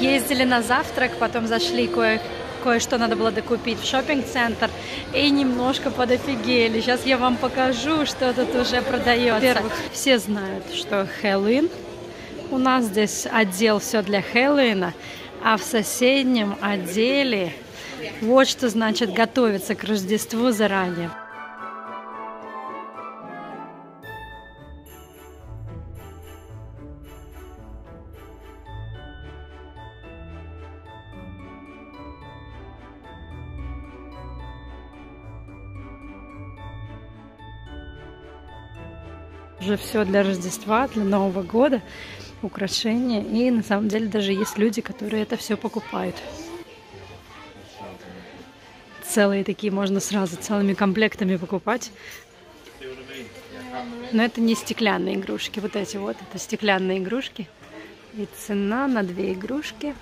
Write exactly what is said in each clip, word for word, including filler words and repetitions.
Ездили на завтрак, потом зашли кое кое-что надо было докупить в шоппинг-центр и немножко подофигели. Сейчас я вам покажу, что тут уже продается. Во-первых, все знают, что Хэллоуин. У нас здесь отдел все для Хэллоуина, а в соседнем отделе вот что значит готовиться к Рождеству заранее. Уже все для Рождества, для Нового года, украшения. И на самом деле даже есть люди, которые это все покупают. Целые такие можно сразу целыми комплектами покупать. Но это не стеклянные игрушки. Вот эти вот, это стеклянные игрушки. И цена на две игрушки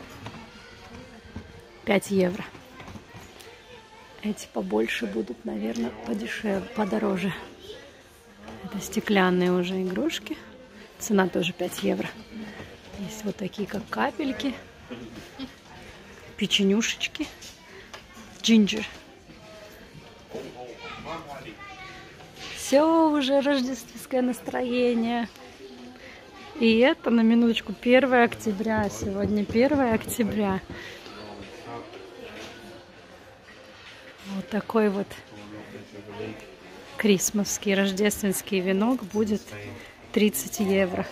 пять евро. Эти побольше будут, наверное, подешевле, подороже. Это стеклянные уже игрушки. Цена тоже пять евро. Есть вот такие, как капельки. Печенюшечки. Джинджер. Все уже рождественское настроение. И это, на минуточку, первое октября. Сегодня первое октября. Вот такой вот крисмовский рождественский венок будет тридцать евро.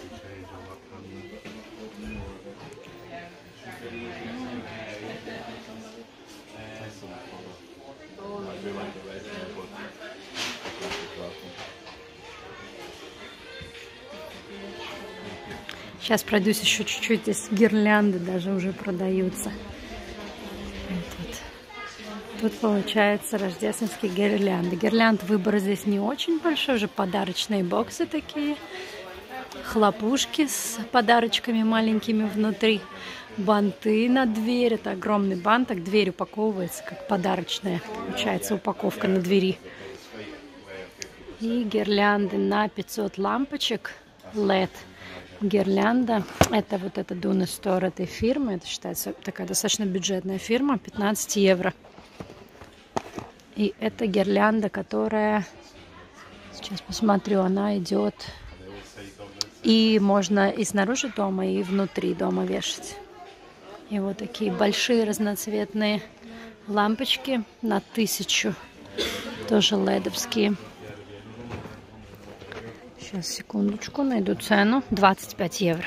Сейчас пройдусь еще чуть-чуть. Здесь гирлянды даже уже продаются. Вот. Тут получается рождественские гирлянды. Гирлянд выбор здесь не очень большой. Уже подарочные боксы такие. Хлопушки с подарочками маленькими внутри. Банты на дверь. Это огромный бант. Так дверь упаковывается, как подарочная. Получается упаковка на двери. И гирлянды на пятьсот лампочек. лед. Гирлянда. Это вот эта Dune Store этой фирмы. Это считается такая достаточно бюджетная фирма. пятнадцать евро. И это гирлянда, которая, сейчас посмотрю, она идет, и можно и снаружи дома, и внутри дома вешать. И вот такие большие разноцветные лампочки на тысячу, тоже ледовские. Сейчас, секундочку, найду цену. двадцать пять евро.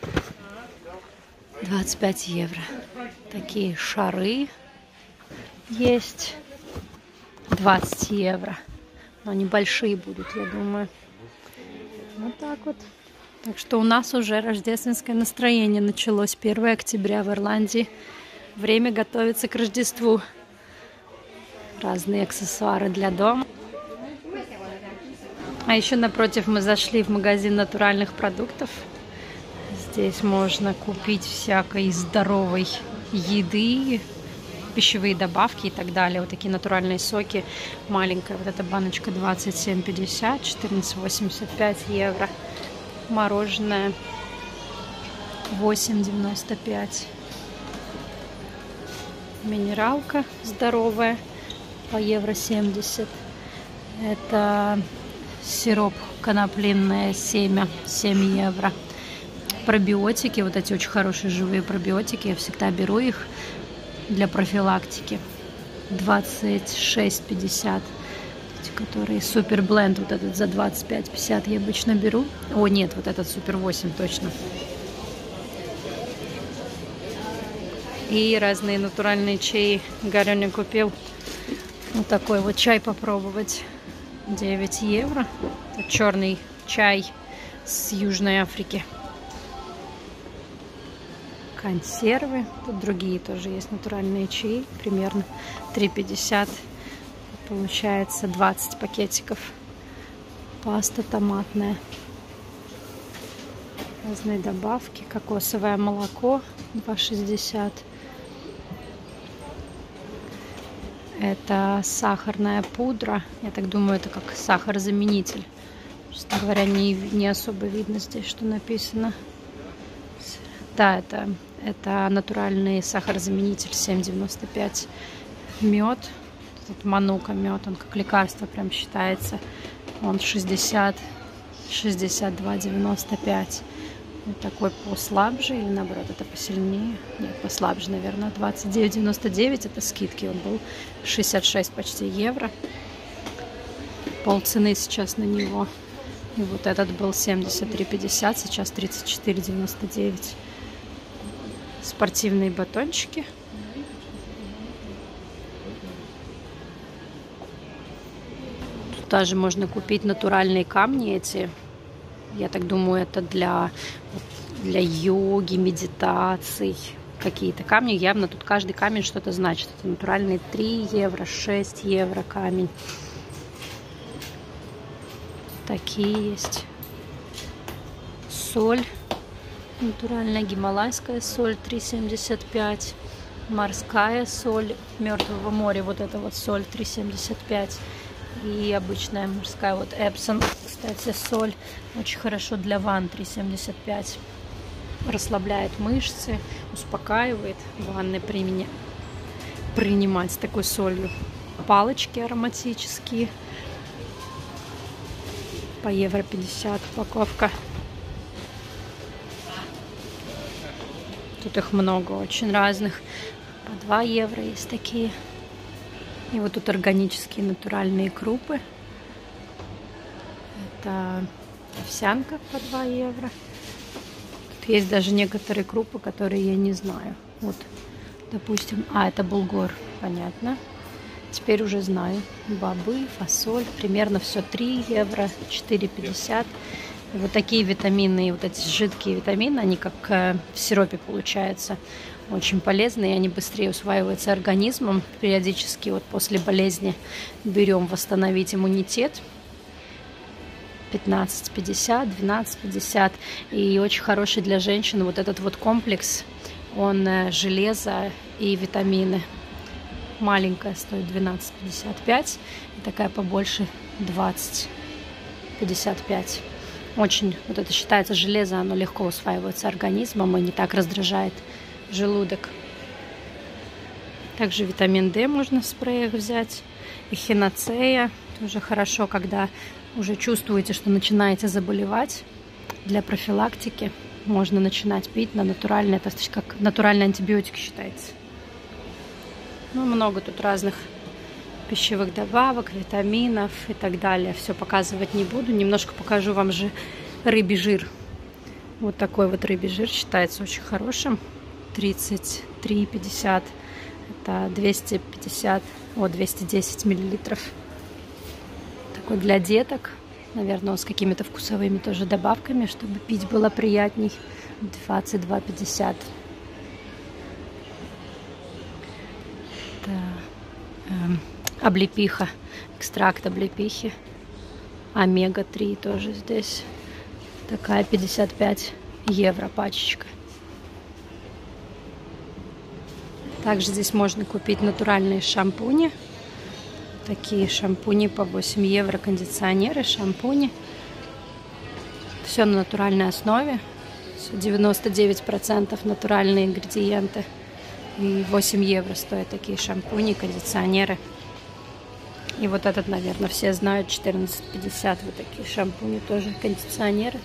двадцать пять евро. Такие шары есть. двадцать евро. Но они большие будут, я думаю. Вот так вот. Так что у нас уже рождественское настроение началось. первое октября в Ирландии. Время готовиться к Рождеству. Разные аксессуары для дома. А еще напротив мы зашли в магазин натуральных продуктов. Здесь можно купить всякой здоровой еды, пищевые добавки и так далее. Вот такие натуральные соки. Маленькая вот эта баночка двадцать семь пятьдесят, четырнадцать восемьдесят пять евро. Мороженое восемь девяносто пять. Минералка здоровая по евро семьдесят. Это сироп конопляное семя, семь евро. Пробиотики, вот эти очень хорошие живые пробиотики, я всегда беру их для профилактики. двадцать шесть пятьдесят. Эти, которые супер бленд, вот этот за двадцать пять пятьдесят я обычно беру. О, нет, вот этот супер восемь точно. И разные натуральные чаи. Гарёня купил вот такой вот чай попробовать. девять евро. Это черный чай с Южной Африки. Консервы. Тут другие тоже есть натуральные чаи. Примерно три пятьдесят. Получается двадцать пакетиков. Паста томатная. Разные добавки. Кокосовое молоко два шестьдесят. Это сахарная пудра. Я так думаю, это как сахарозаменитель. Честно говоря, не, не особо видно здесь, что написано. Да, это, это натуральный сахарозаменитель семь девяносто пять. Мед, этот манука мед, он как лекарство прям считается. Он шестьдесят, шестьдесят два девяносто пять. Вот такой послабже или наоборот это посильнее? Нет, послабже, наверное. двадцать девять девяносто девять это скидки. Он был шестьдесят шесть почти евро. Полцены сейчас на него. И вот этот был семьдесят три пятьдесят, сейчас тридцать четыре девяносто девять. Спортивные батончики. Тут даже можно купить натуральные камни эти. Я так думаю, это для, для йоги, медитаций. Какие-то камни. Явно тут каждый камень что-то значит. Это натуральные три евро, шесть евро камень. Такие есть. Соль. Натуральная гималайская соль три семьдесят пять. Морская соль Мертвого моря. Вот эта вот соль три семьдесят пять. И обычная морская. Вот Эпсон, кстати, соль. Очень хорошо для ванн три семьдесят пять. Расслабляет мышцы, успокаивает. Ванны примени... принимать с такой солью. Палочки ароматические. По евро пятьдесят упаковка. Тут их много, очень разных. По два евро есть такие. И вот тут органические натуральные крупы. Это овсянка по два евро. Тут есть даже некоторые крупы, которые я не знаю. Вот, допустим, а, это булгур, понятно. Теперь уже знаю. Бобы, фасоль, примерно все три евро, четыре пятьдесят. И вот такие витамины, вот эти жидкие витамины, они как э, в сиропе получаются. Очень полезные, они быстрее усваиваются организмом. Периодически вот после болезни берем восстановить иммунитет. пятнадцать пятьдесят, двенадцать пятьдесят. И очень хороший для женщин вот этот вот комплекс. Он э, железо и витамины. Маленькая стоит двенадцать пятьдесят пять, и такая побольше двадцать пятьдесят пять. Очень, вот это считается железо, оно легко усваивается организмом и не так раздражает желудок. Также витамин D можно в спреях взять. Эхиноцея тоже хорошо, когда уже чувствуете, что начинаете заболевать. Для профилактики можно начинать пить на натуральный, это как натуральный антибиотик считается. Ну, много тут разных пищевых добавок, витаминов и так далее. Все показывать не буду. Немножко покажу вам же рыбий жир. Вот такой вот рыбий жир считается очень хорошим. тридцать три пятьдесят. Это двести пятьдесят, о, двести десять миллилитров. Такой для деток. Наверное, он с какими-то вкусовыми тоже добавками, чтобы пить было приятней. двадцать два пятьдесят. Облепиха, экстракт облепихи, омега три тоже здесь, такая пятьдесят пять евро пачечка. Также здесь можно купить натуральные шампуни, такие шампуни по восемь евро, кондиционеры, шампуни, все на натуральной основе, девяносто девять процентов натуральные ингредиенты. И восемь евро стоят такие шампуни, кондиционеры. И вот этот, наверное, все знают, четырнадцать пятьдесят. Вот такие шампуни, тоже кондиционеры.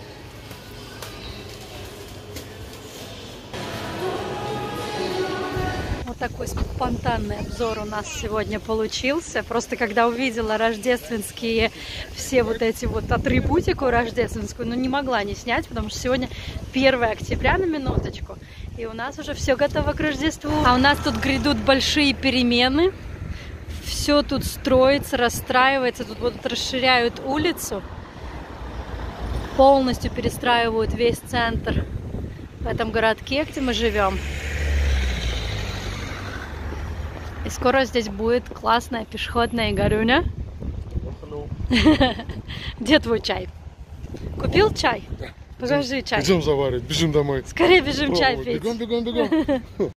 Вот такой спонтанный обзор у нас сегодня получился. Просто когда увидела рождественские все вот эти вот атрибутику рождественскую, ну не могла не снять, потому что сегодня первое октября на минуточку. И у нас уже все готово к Рождеству. А у нас тут грядут большие перемены. Все тут строится, расстраивается. Тут вот расширяют улицу. Полностью перестраивают весь центр в этом городке, где мы живем. И скоро здесь будет классная пешеходная Игорюня. Где твой чай? Купил чай? Покажи чай. Идем заваривать, бежим домой. Скорее бежим чай пить. Бегом, бегом, бегом.